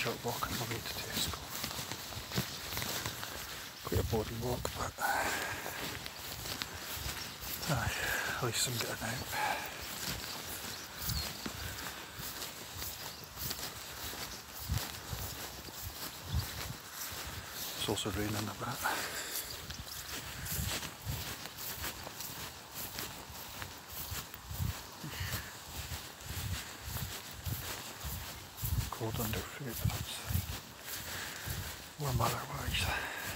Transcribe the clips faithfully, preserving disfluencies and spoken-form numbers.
short walk on the way to Tesco. Quite a boring walk, but aye, at least I'm getting out. It's also raining a bit. Cold under foot, but it's warm otherwise.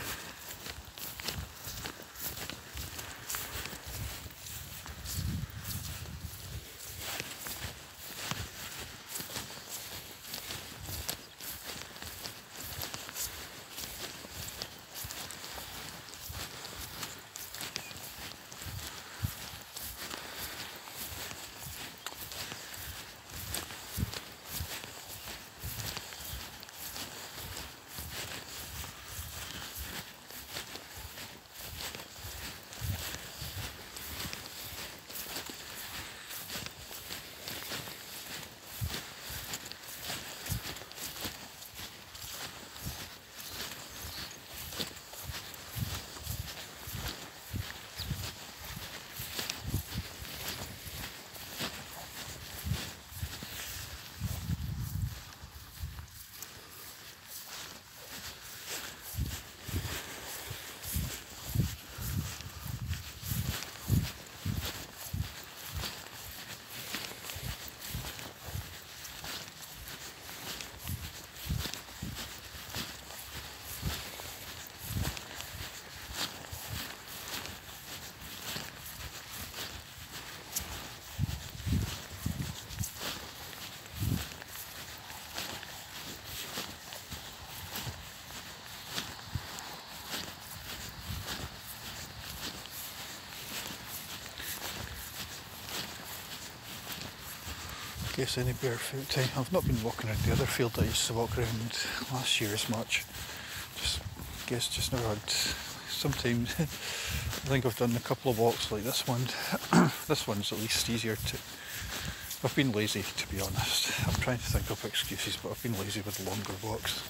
Guess any barefoot time. I've not been walking around the other field I used to walk around last year as much. Just guess just never had. Sometimes I think I've done a couple of walks like this one. This one's at least easier to. I've been lazy, to be honest. I'm trying to think of excuses, but I've been lazy with longer walks.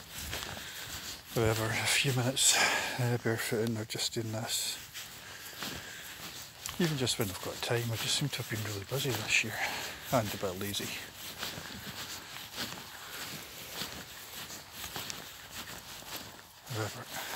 However, a few minutes uh, barefooting or just doing this. Even just when I've got time, I just seem to have been really busy this year and a bit lazy. However,